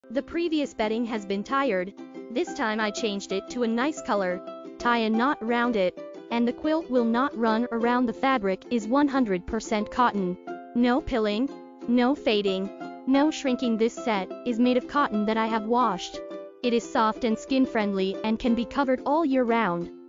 The previous bedding has been tired. This time I changed it to a nice color. Tie a knot around it, and the quilt will not run around. The fabric is 100% cotton. No pilling, no fading, no shrinking. This set is made of cotton that I have washed. It is soft and skin friendly and can be covered all year round.